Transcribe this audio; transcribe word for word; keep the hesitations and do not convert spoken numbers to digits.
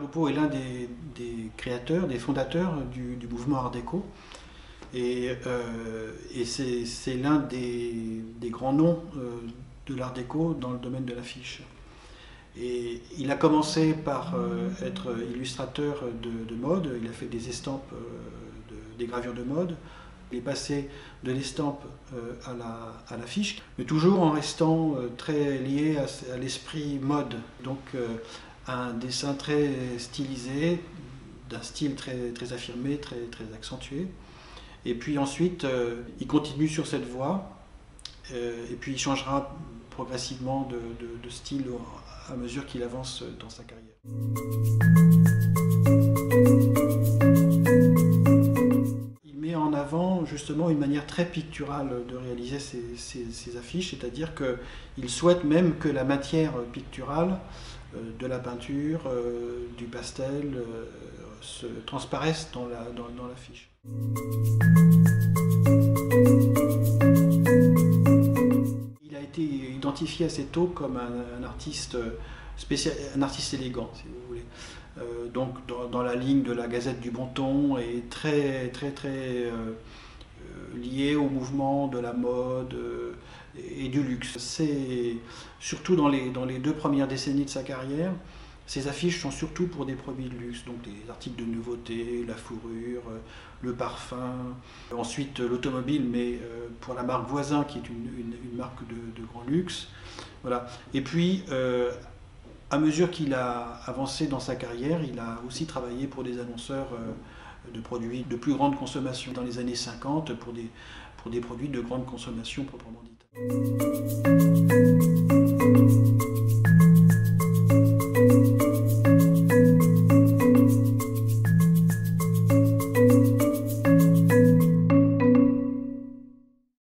Oupo est l'un des, des créateurs, des fondateurs du, du mouvement Art déco. Et, euh, et c'est l'un des, des grands noms euh, de l'art déco dans le domaine de l'affiche. Et il a commencé par euh, être illustrateur de, de mode, il a fait des estampes, euh, de, des gravures de mode. Il est passé de l'estampe euh, à l'affiche, la, mais toujours en restant euh, très lié à, à l'esprit mode. Donc euh, un dessin très stylisé, d'un style très, très affirmé, très, très accentué. Et puis ensuite, euh, il continue sur cette voie, euh, et puis il changera progressivement de, de, de style à mesure qu'il avance dans sa carrière. Il met en avant justement une manière très picturale de réaliser ses, ses, ses affiches, c'est-à-dire qu'il souhaite même que la matière picturale euh, de la peinture, euh, du pastel, euh, se transparaisse dans la, dans, dans l'affiche. Il a été identifié assez tôt comme un, un artiste spécial, un artiste élégant, si vous voulez. Euh, donc dans, dans la ligne de la Gazette du Bon Ton et très très très euh, lié au mouvement de la mode euh, et du luxe. C'est surtout dans les, dans les deux premières décennies de sa carrière. Ces affiches sont surtout pour des produits de luxe, donc des articles de nouveauté, la fourrure, le parfum, ensuite l'automobile, mais pour la marque Voisin, qui est une, une, une marque de, de grand luxe. Voilà. Et puis, euh, à mesure qu'il a avancé dans sa carrière, il a aussi travaillé pour des annonceurs de produits de plus grande consommation dans les années cinquante, pour des, pour des produits de grande consommation proprement dite.